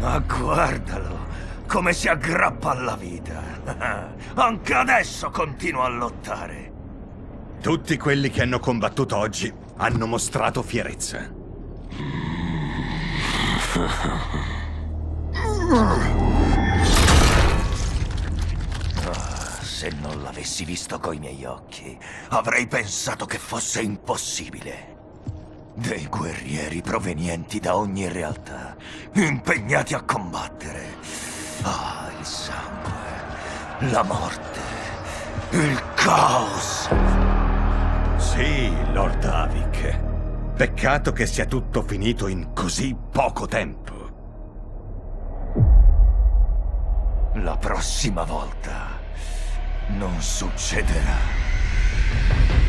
Ma guardalo, come si aggrappa alla vita. Anche adesso continua a lottare. Tutti quelli che hanno combattuto oggi hanno mostrato fierezza. Se non l'avessi visto coi miei occhi, avrei pensato che fosse impossibile. Dei guerrieri provenienti da ogni realtà, impegnati a combattere. Ah, il sangue, la morte, il caos. Sì, Lord Avik. Peccato che sia tutto finito in così poco tempo. La prossima volta non succederà.